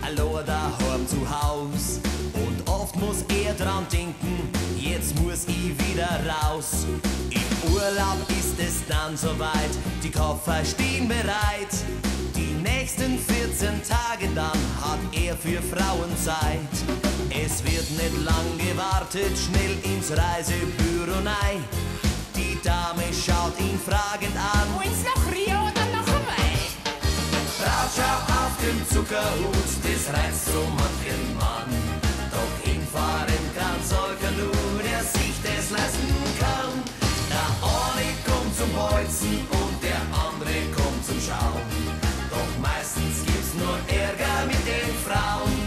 allein daheim zu Haus. Und oft muss er dran denken, jetzt muss ich wieder raus. Im Urlaub ist es dann soweit, die Koffer stehen bereit. Die nächsten 14 Tage dann hat er für Frauen Zeit. Es wird nicht lang gewartet, schnell ins Reisebüro rein. Die Dame schaut ihn fragend an. Wollt's nach Rio oder nach Hawaii? Braut, schau auf den Zuckerhut, das reizt so manchen Mann. Doch hinfahren kann solcher nur, der sich das leisten kann. Der eine kommt zum Bolzen und der andere kommt zum Schauen. Doch meistens gibt's nur Ärger mit den Frauen.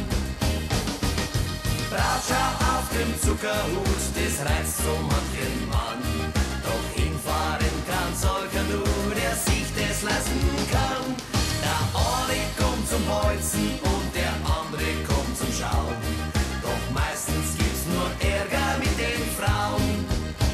Braut, schau auf den Zuckerhut, das reizt so manchen Mann. Doch hinfahren kann solcher nur, der sich das leisten kann. Der eine kommt zum Bolzen und der andere kommt zum Schauen. Doch meistens gibt's nur Ärger mit den Frauen.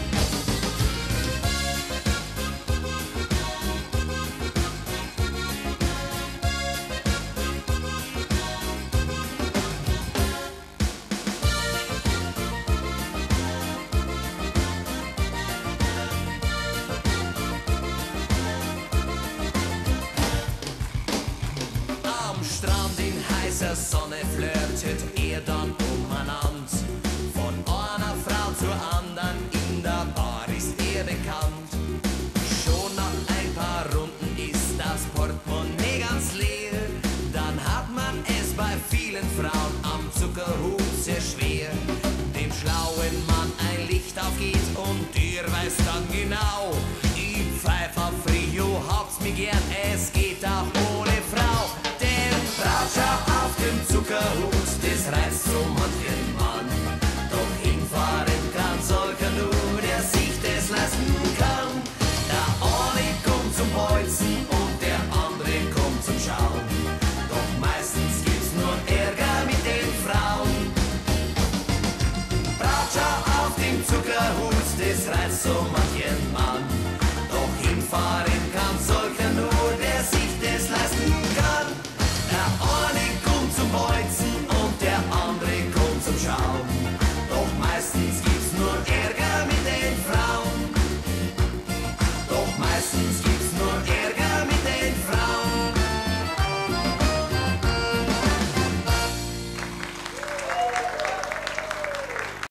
Am Strand in heißer Sonne flirtet er dann umeinander. Von einer Frau zur anderen in der Bar ist er bekannt. Schon nach ein paar Runden ist das Portemonnaie ganz leer. Dann hat man es bei vielen Frauen am Zuckerhut sehr schwer. Dem schlauen Mann ein Licht aufgeht und der weiß dann genau, ich pfeif auf Rio, habt's mir gern, es geht auch ohne Frau. Denn Braut, schau auf den Zuckerhut, das reizt so manchen Mann. Doch hinfahren kann solcher nur, der sich das leisten kann. Der eine kommt zum Bolzen und der andere kommt zum Schauen. Doch meistens gibt's nur Ärger mit den Frauen. Braut, schau auf den Zuckerhut, das reizt so manchen Mann. Doch hinfahren kann solcher nur, der sich das leisten kann. Der eine kommt zum Bolzen